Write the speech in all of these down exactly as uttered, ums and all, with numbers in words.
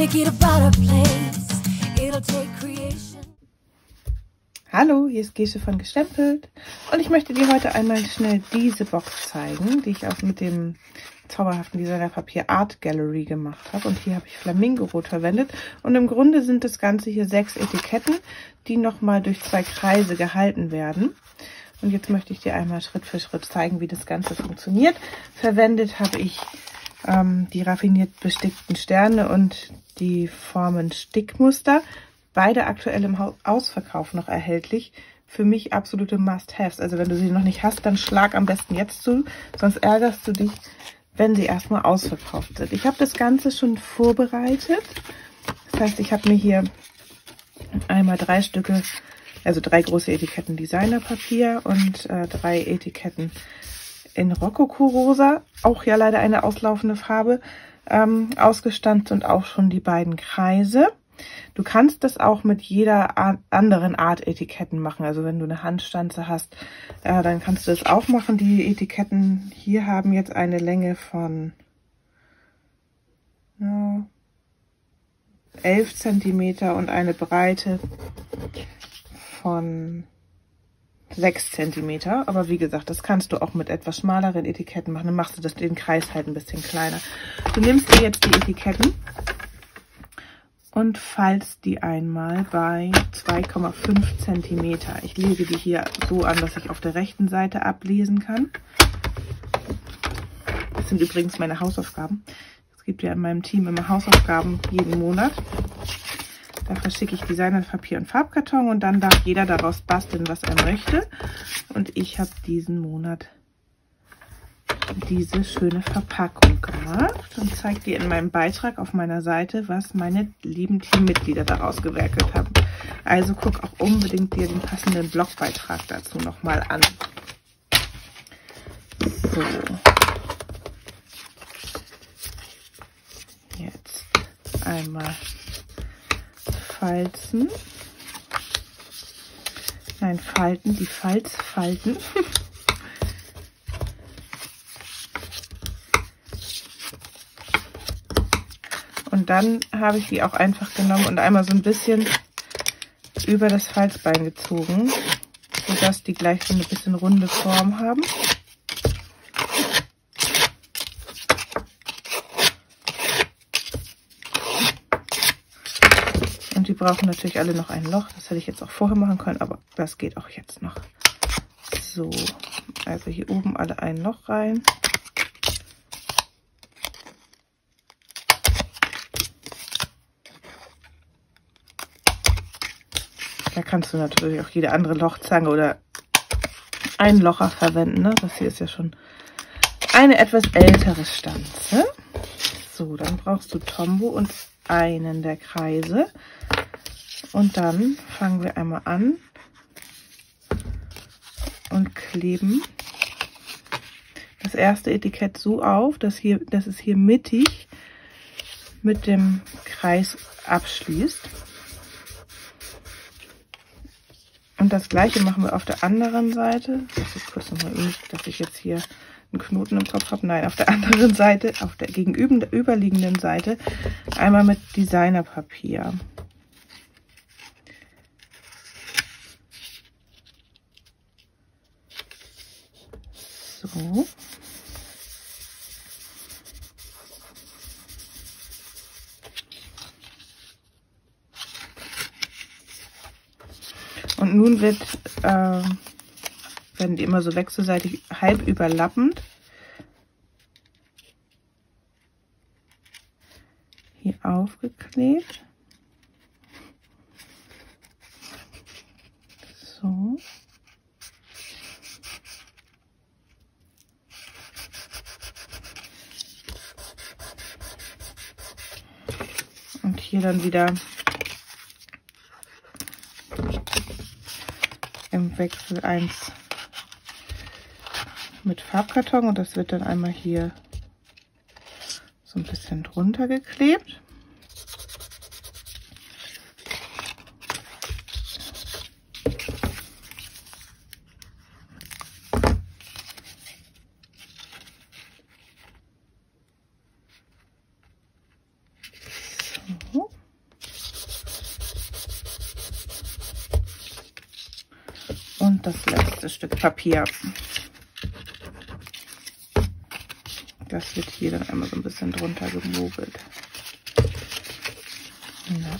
make it a better place. It'll take creation. Hallo, hier ist Gesche von Gestempelt und ich möchte dir heute einmal schnell diese Box zeigen, die ich auch mit dem zauberhaften Designerpapier Art Gallery gemacht habe. Und hier habe ich Flamingo-Rot verwendet und im Grunde sind das Ganze hier sechs Etiketten, die nochmal durch zwei Kreise gehalten werden. Und jetzt möchte ich dir einmal Schritt für Schritt zeigen, wie das Ganze funktioniert. Verwendet habe ich ähm, die raffiniert bestickten Sterne und die Formen Stickmuster. Beide aktuell im Ausverkauf noch erhältlich. Für mich absolute Must-Haves. Also wenn du sie noch nicht hast, dann schlag am besten jetzt zu, sonst ärgerst du dich, wenn sie erstmal ausverkauft sind. Ich habe das Ganze schon vorbereitet. Das heißt, ich habe mir hier einmal drei Stücke, also drei große Etiketten Designerpapier und äh, drei Etiketten in Rokoko-Rosa, auch ja leider eine auslaufende Farbe, ähm, ausgestanzt und auch schon die beiden Kreise. Du kannst das auch mit jeder Art, anderen Art Etiketten machen. Also wenn du eine Handstanze hast, äh, dann kannst du das auch machen. Die Etiketten hier haben jetzt eine Länge von ja, elf Zentimeter und eine Breite von sechs Zentimeter. Aber wie gesagt, das kannst du auch mit etwas schmaleren Etiketten machen. Dann machst du das, den Kreis halt ein bisschen kleiner. Du nimmst dir jetzt die Etiketten und falzt die einmal bei zwei Komma fünf Zentimeter. Ich lege die hier so an, dass ich auf der rechten Seite ablesen kann. Das sind übrigens meine Hausaufgaben. Es gibt ja in meinem Team immer Hausaufgaben jeden Monat. Da verschicke ich Designerpapier und Farbkarton und dann darf jeder daraus basteln, was er möchte. Und ich habe diesen Monat diese schöne Verpackung gemacht und zeige dir in meinem Beitrag auf meiner Seite, was meine lieben Teammitglieder daraus gewerkelt haben. Also guck auch unbedingt dir den passenden Blogbeitrag dazu nochmal an. So. Jetzt einmal falzen. Nein, falten, die Falzfalten. Und dann habe ich die auch einfach genommen und einmal so ein bisschen über das Falzbein gezogen, sodass die gleich so eine bisschen runde Form haben. Und die brauchen natürlich alle noch ein Loch. Das hätte ich jetzt auch vorher machen können, aber das geht auch jetzt noch. So, also hier oben alle ein Loch rein. Da kannst du natürlich auch jede andere Lochzange oder einen Locher verwenden. Ne? Das hier ist ja schon eine etwas ältere Stanze. So, dann brauchst du Tombow und einen der Kreise. Und dann fangen wir einmal an und kleben das erste Etikett so auf, dass, hier, dass es hier mittig mit dem Kreis abschließt. Und das gleiche machen wir auf der anderen Seite. Das ist kurz nochmal üben, dass ich jetzt hier einen Knoten im Kopf habe. Nein, auf der anderen Seite, auf der gegenüberliegenden Seite, einmal mit Designerpapier. So. Und nun wird, äh, werden die immer so wechselseitig halb überlappend hier aufgeklebt. So. Und hier dann wieder im Wechsel eins mit Farbkarton und das wird dann einmal hier so ein bisschen drunter geklebt. So. Und das letzte Stück Papier. Das wird hier dann einmal so ein bisschen drunter gemogelt. Ja.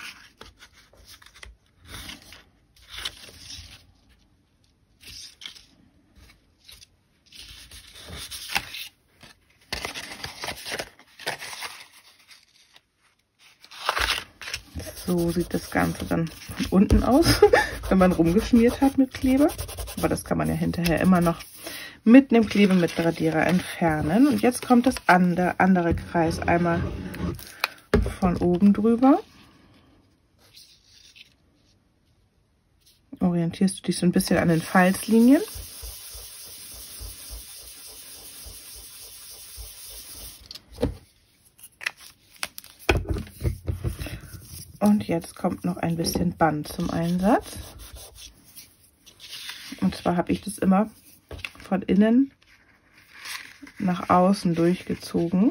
So sieht das Ganze dann von unten aus, wenn man rumgeschmiert hat mit Kleber. Aber das kann man ja hinterher immer noch mit einem Klebemitradierer entfernen. Und jetzt kommt das andere, andere Kreis einmal von oben drüber. Orientierst du dich so ein bisschen an den Falzlinien. Und jetzt kommt noch ein bisschen Band zum Einsatz. Und zwar habe ich das immer von innen nach außen durchgezogen.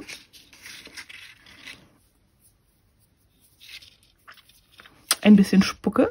Ein bisschen Spucke.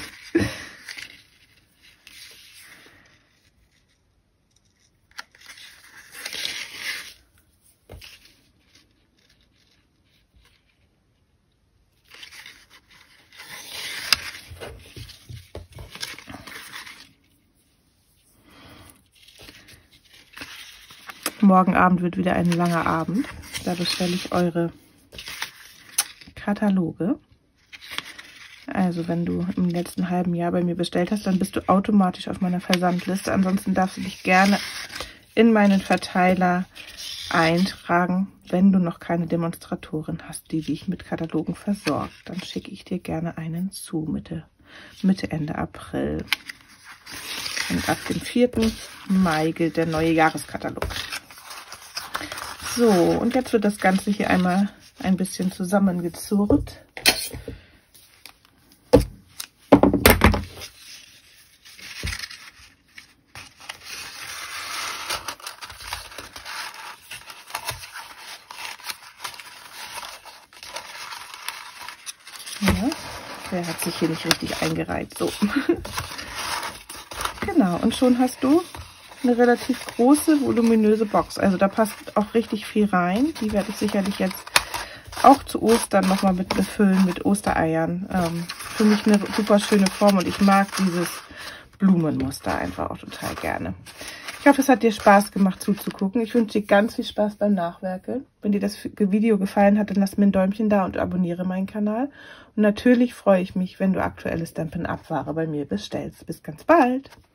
Morgen Abend wird wieder ein langer Abend. Da bestelle ich eure Kataloge. Also wenn du im letzten halben Jahr bei mir bestellt hast, dann bist du automatisch auf meiner Versandliste. Ansonsten darfst du dich gerne in meinen Verteiler eintragen, wenn du noch keine Demonstratorin hast, die dich mit Katalogen versorgt. Dann schicke ich dir gerne einen zu Mitte, Mitte, Ende April. Und ab dem vierten Mai gilt der neue Jahreskatalog. So, und jetzt wird das Ganze hier einmal ein bisschen zusammengezurrt. Ja, der hat sich hier nicht richtig eingereiht. So. Genau, und schon hast du eine relativ große, voluminöse Box. Also da passt auch richtig viel rein. Die werde ich sicherlich jetzt auch zu Ostern nochmal mit befüllen, mit Ostereiern. Ähm, für mich eine super schöne Form und ich mag dieses Blumenmuster einfach auch total gerne. Ich hoffe, es hat dir Spaß gemacht zuzugucken. Ich wünsche dir ganz viel Spaß beim Nachwerkeln. Wenn dir das Video gefallen hat, dann lass mir ein Däumchen da und abonniere meinen Kanal. Und natürlich freue ich mich, wenn du aktuelle Stampin' Up Ware bei mir bestellst. Bis ganz bald!